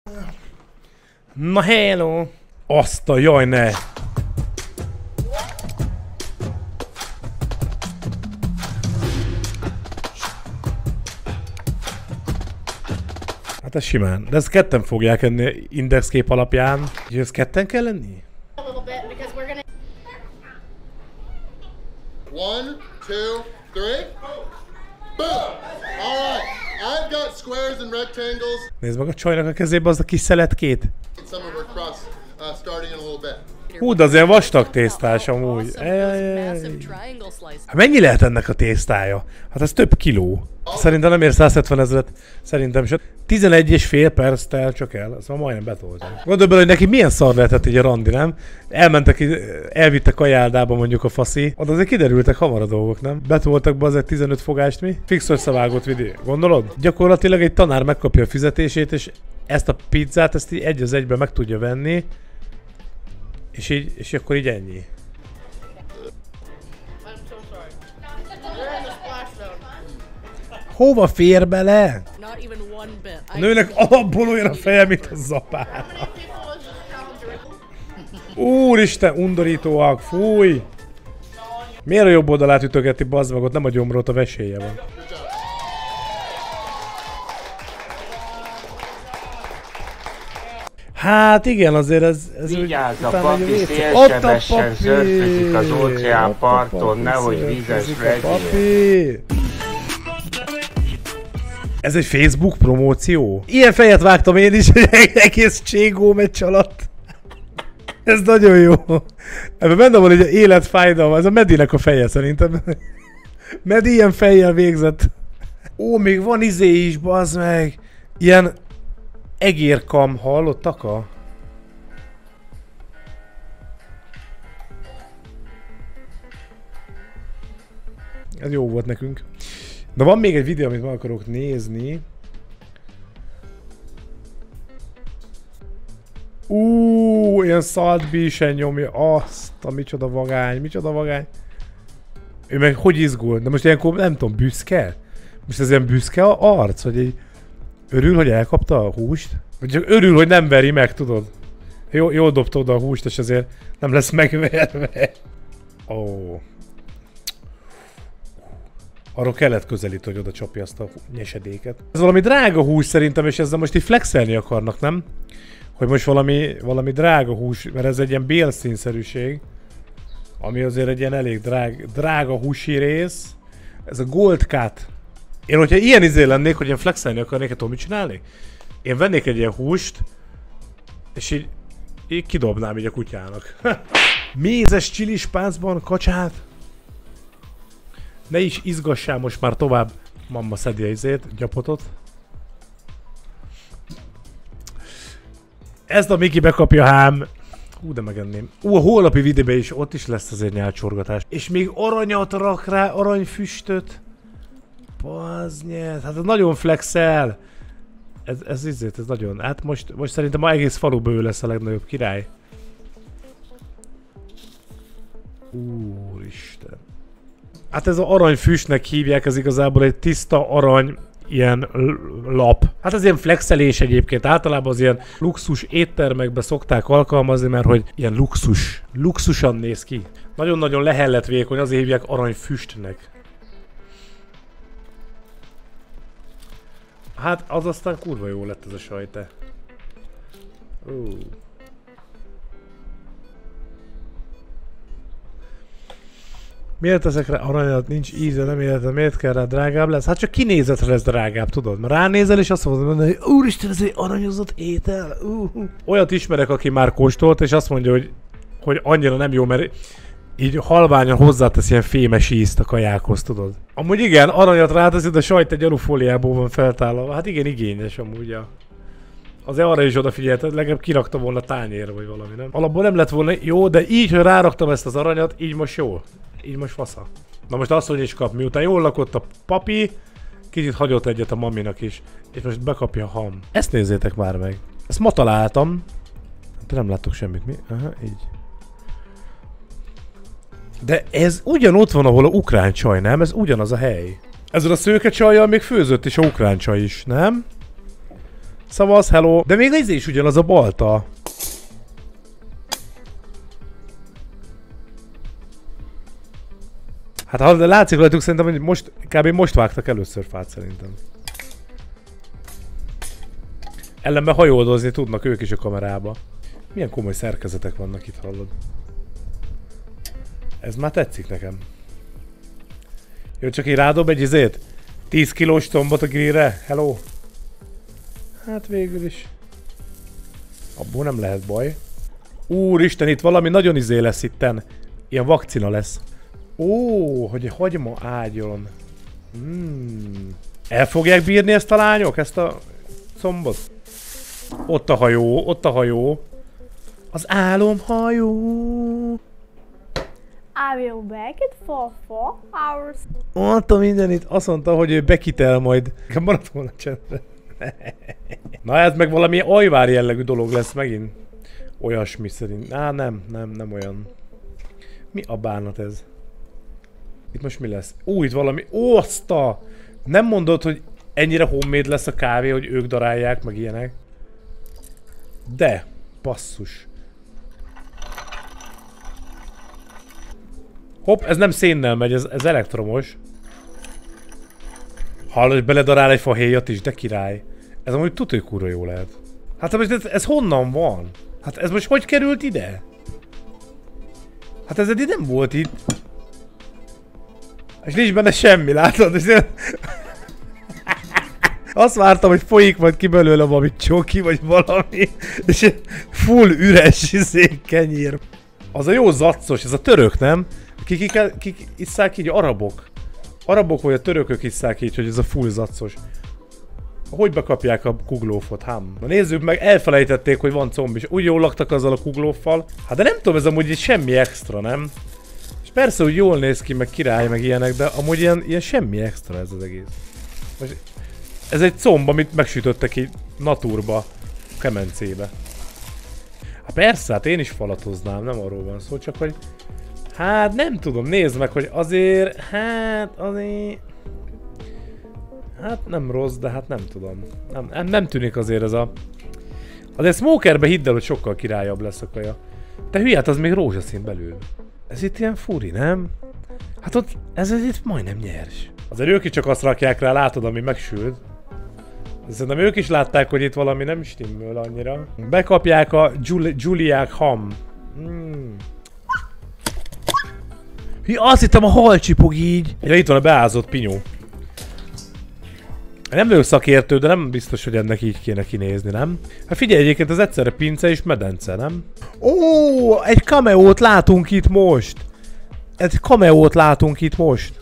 Na hello! Azt a jaj ne! Hát ez simán. De ezt ketten fogják enni indexkép alapján. És ezt ketten kell lenni? 1, 2, 3. Boom! Alright, I've got squares and rectangles. Nézd meg a csajnak a kezébe az a kis szeletkét. Some of our crust starting in a little bit. Hú, de az ilyen vastag tésztás amúgy. Hát mennyi lehet ennek a tésztája? Hát ez több kiló. Szerintem nem ér 170 000, szerintem sem. 11,5 perc tel csak el, azt már majdnem betoltam. Gondolj bele, hogy neki milyen szar lehetett így a randi, nem? Elmentek, elvittek kajáldába mondjuk a faszi. Oda azért kiderültek hamar a dolgok, nem? Betoltak be azért 15 fogást mi? Fix összevágott vidék. Gondolod? Gyakorlatilag egy tanár megkapja a fizetését, és ezt a pizzát, ezt így egy az egyben meg tudja venni. És akkor így ennyi. Hova fér bele? A nőnek alapból olyan a feje, mint a zapára. Úristen, undorítóak, fúj! Miért a jobb oldalát ütögeti, bazd meg, ott nem a gyomrot, a vesélye van. Hát igen, azért ez vigyázz a papi, szélsebesen szörfözik az óceán parton, nehogy vízes legyél. Ez egy Facebook promóció? Ilyen fejet vágtam én is, hogy egész Cségó meccs alatt. Ez nagyon jó. Ebben benne van egy életfájdalma, ez a Medinek a feje szerintem. Medi ilyen fejjel végzett. Ó, még van izé is, bazd meg. Ilyen egérkam, hallottak a? Ez jó volt nekünk. De van még egy videó, amit meg akarok nézni. Ilyen szaltbísen nyomja. Azt a micsoda vagány, micsoda vagány. Ő meg hogy izgul? De most ilyenkor nem tudom, büszke? Most ez ilyen büszke arc, hogy így örül, hogy elkapta a húst? Vagy csak örül, hogy nem veri meg, tudod? Jól dobta oda a húst, és azért nem lesz megverve. Ó. Arról kellett közelíteni, hogy oda csapja azt a nyesedéket. Ez valami drága hús szerintem, és ezzel most így flexelni akarnak, nem? Hogy most valami drága hús, mert ez egy ilyen bélszínszerűség. Ami azért egy ilyen elég drága húsi rész. Ez a Gold Cut. Én, hogyha ilyen izé lennék, hogy én flexelni akarnék, tudom mit csinálnék? Én vennék egy ilyen húst, és így kidobnám így a kutyának. Mézes csilispáncban kacsát. Ne is izgassál most már tovább. Mamma szedi a izét, gyapotot. Ezt a Miki bekapja hám. Hú, de megenném. A holnapi videóban is ott is lesz azért nyálcsorgatás. És még aranyat rak rá, aranyfüstöt. Baznyet, hát ez nagyon flexel. Ez nagyon. Hát most szerintem ma egész faluban ő lesz a legnagyobb király. Úristen. Hát ez az aranyfüstnek hívják, ez igazából egy tiszta arany ilyen lap. Hát ez ilyen flexelés egyébként, általában az ilyen luxus éttermekbe szokták alkalmazni, mert hogy ilyen luxusan néz ki. Nagyon-nagyon lehellet vékony, azért hívják aranyfüstnek. Hát az aztán kurva jó lett ez a sajte. Miért teszek rá aranyat, nincs íze, nem életem, miért kell rá drágább lesz? Hát csak kinézetre lesz drágább, tudod? Mert ránézel és azt mondod, hogy úristen, ez egy aranyozott étel. Olyat ismerek, aki már kóstolt, és azt mondja, hogy annyira nem jó, mert így halványan hozzátesz ilyen fémes ízt a kajákhoz, tudod? Amúgy igen, aranyat ráteszed, de sajt egy alufóliából van feltállalva. Hát igen, igényes amúgy. Azért arra is odafigyelted, legalább kirakta volna tányérra vagy valami, nem? Alapból nem lett volna jó, de így, hogy ráraktam ezt az aranyat, így most jó. Így most fasza. Na most azt, hogy is kap, miután jól lakott a papi, kicsit hagyott egyet a maminak is, és most bekapja a ham. Ezt nézzétek már meg. Ezt ma találtam. De nem láttok semmit, mi? Aha, így. De ez ugyanott van, ahol a ukrán csaj, nem? Ez ugyanaz a hely. Ezzel a szőke csajjal még főzött is a ukrán csaj is, nem? Szavasz, hello. De még ez is ugyanaz a balta. Hát ha látszik rajtuk, szerintem, hogy most, kb. Most vágtak először fát szerintem. Ellenben hajoldozni tudnak ők is a kamerába. Milyen komoly szerkezetek vannak itt, hallod? Ez már tetszik nekem. Jó, csak így rádob egy izét? 10 kilós tombot a grillre? Hello? Hát végül is. Abból nem lehet baj. Úristen, itt valami nagyon izé lesz itten. Ilyen vakcina lesz. Ó, hogy egy hagyma ágyon. El fogják bírni ezt a lányok? Ezt a combot? Ott a hajó, ott a hajó. Az álomhajó. I will back it for 4 hours. Mondta mindenit, azt mondta, hogy ő bekitel majd. Maradt volna csendre. Na ez meg valami ajvár jellegű dolog lesz megint. Olyasmi szerint. Á, nem olyan. Mi a bánat ez? Itt most mi lesz? Itt valami... Oszta! Nem mondod, hogy ennyire homemade lesz a kávé, hogy ők darálják, meg ilyenek. De, basszus. Hopp, ez nem szénnel megy, ez elektromos. Hallod, hogy beledarál egy fahéjat is, de király. Ez amúgy tudja, hogy kurva jó lehet. Hát most ez honnan van? Hát ez most hogy került ide? Hát ez eddig nem volt itt. És nincs benne semmi, látod? Azt vártam, hogy folyik majd ki belőle valami csoki, vagy valami. És full üres kenyér. Az a jó zaccos, ez a török, nem? Kik isszák így? Arabok. Arabok vagy a törökök isszák így, hogy ez a full zaccos. Hogy bekapják a kuglófot, hám? Na nézzük meg, elfelejtették, hogy van combi, és úgy jól laktak azzal a kuglóffal. Hát de nem tudom, ez amúgy semmi extra, nem? És persze, hogy jól néz ki, meg király, meg ilyenek, de amúgy ilyen semmi extra ez az egész. Most ez egy comb, amit megsütöttek így naturba, kemencébe. Hát persze, hát én is falatoznám, nem arról van szó, csak hogy... Hát nem tudom, nézd meg, hogy azért... Hát azért... Hát nem rossz, de hát nem tudom. Nem tűnik azért ez a... Azért smokerbe hidd el, hogy sokkal királyabb lesz a kaja. De hülye, hát az még rózsaszín belül. Ez itt ilyen furi, nem? Hát ott, ez itt majdnem nyers. Azért ők is csak azt rakják rá, látod, ami megsült. Szerintem ők is látták, hogy itt valami nem stimmel annyira. Bekapják a Juliák ham. Azt hittem a hal csipog így. Ja, itt van a beázott pinyó. Nem vagyok szakértő, de nem biztos, hogy ennek így kéne kinézni, nem? Hát figyelj, egyébként az egyszerre pince és medence, nem? Ó, egy cameót látunk itt most! Egy cameót látunk itt most!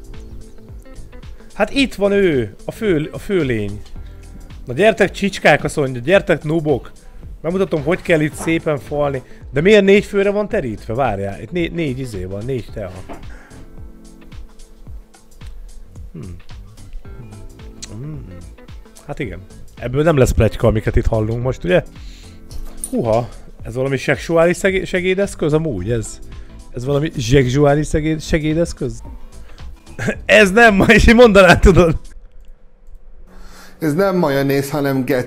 Hát itt van ő, a főlény. Na gyertek csicskák, azt mondja, gyertek nubok. Megmutatom, hogy kell itt szépen falni. De miért 4 főre van terítve? Várjál, itt 4 izé van, 4 tea. Hát igen. Ebből nem lesz pletyka, amiket itt hallunk most, ugye? Húha, ez valami szexuális segédeszköz amúgy, ez valami szexuális segédeszköz? Ez nem ma, és én mondanád, tudod? Ez nem majonéz, hanem get.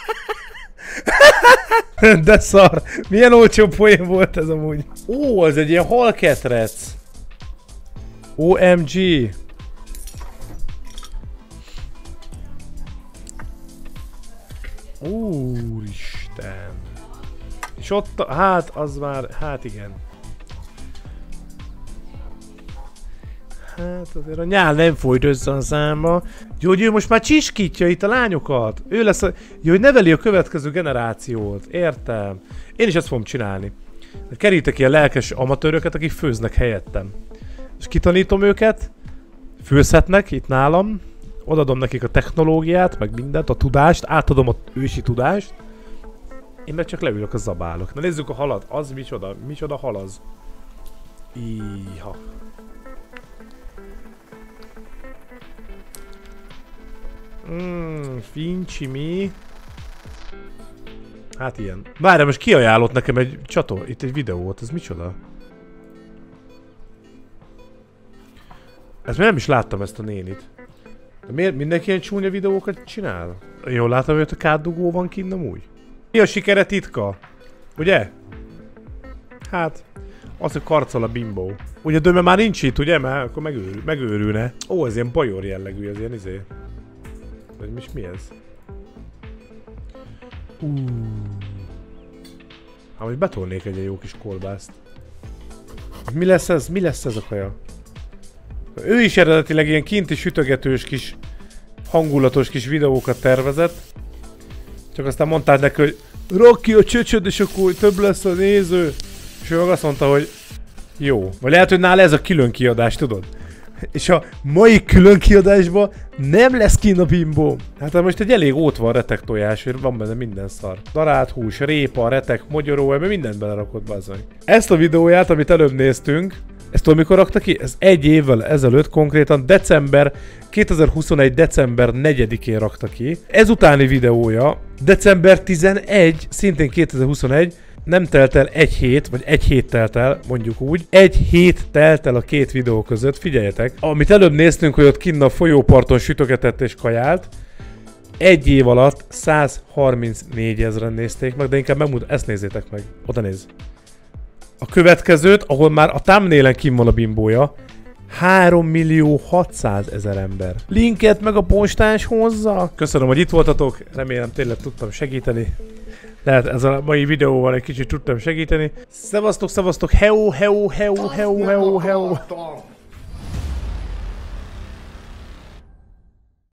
De szar! Milyen olcsó poén volt ez amúgy? Ó, ez egy ilyen halketrec! OMG! Úristen! És ott, hát az már, hát igen. Hát azért a nyál nem folyt össze a számba. Jó, hogy ő most már csiskítja itt a lányokat. Ő lesz a... Jó, hogy neveli a következő generációt. Értem. Én is ezt fogom csinálni. Kerítek ilyen lelkes amatőröket, akik főznek helyettem. És kitanítom őket. Főzhetnek itt nálam. Odadom nekik a technológiát, meg mindent, a tudást. Átadom a ősi tudást. Én meg csak leülök a zabálok. Na nézzük a halat. Az micsoda? Micsoda hal az? Íha. Fincsi mi? Hát ilyen. Várjál, most kiajánlott nekem egy itt egy videót, ez micsoda? Ezt még nem is láttam, ezt a nénit. De miért mindenki ilyen csúnya videókat csinál? Jól látom, hogy a kádugó van kinn amúgy. Mi a sikere titka? Ugye? Hát, az, hogy karcol a bimbó. Ugye Döme már nincs itt, ugye? Mert akkor megőrülne. Ó, ez ilyen bajor jellegű, ez ilyen izé. Vagy mi ez? Hát, hogy betolnék egy jó kis kolbászt. Mi lesz ez? Mi lesz ez a kaja? Ő is eredetileg ilyen kinti sütögetős kis hangulatos kis videókat tervezett. Csak aztán mondtál neki, hogy rakd ki a csöcsöd, és akkor több lesz a néző. És ő meg azt mondta, hogy jó. Vagy lehet, hogy nála ez a külön kiadás, tudod? És a mai külön kiadásban nem lesz kinn a bimbó. Hát most egy elég ott van retek tojás, hogy van benne minden szar. Darált hús, répa, retek, mogyoró, ebben mindent belerakott bazzony. Ezt a videóját, amit előbb néztünk, ezt tudod mikor rakta ki? Ez egy évvel ezelőtt, konkrétan 2021. december 4-én rakta ki. Ezutáni videója, december 11, szintén 2021, nem telt el egy hét, vagy egy hét telt el, mondjuk úgy. Egy hét telt el a két videó között, figyeljetek. Amit előbb néztünk, hogy ott kinn a folyóparton sütögetett és kajált, egy év alatt 134 000-en nézték meg, de inkább megmutatom, ezt nézzétek meg. Oda nézz. A következőt, ahol már a thumbnailen kinn van a bimbója, 3.600.000 ember. Linket meg a postás hozza. Köszönöm, hogy itt voltatok, remélem tényleg tudtam segíteni. Lehet ez a mai videóval egy kicsit tudtam segíteni. Szevasztok, szevasztok, heo.